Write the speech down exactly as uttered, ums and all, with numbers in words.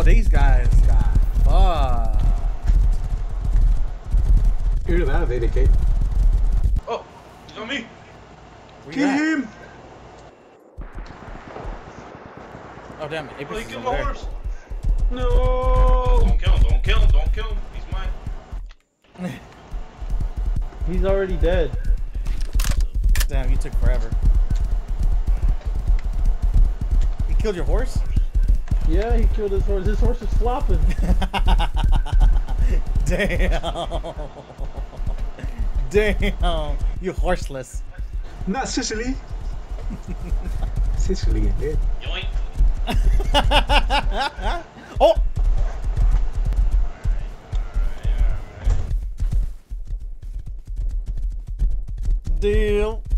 these guys got fucked. Hear that, they decay. Oh, he's on me. Get him! Oh damn it! Oh, Apex he is killed over my there. horse. No! Don't kill him, don't kill him, don't kill him. He's mine. He's already dead. Damn, you took forever. He killed your horse? Yeah, he killed his horse. His horse is flopping. Damn. Damn. You horseless. Not Sicily! Sicily is dead. Yoink. Oh! Deal.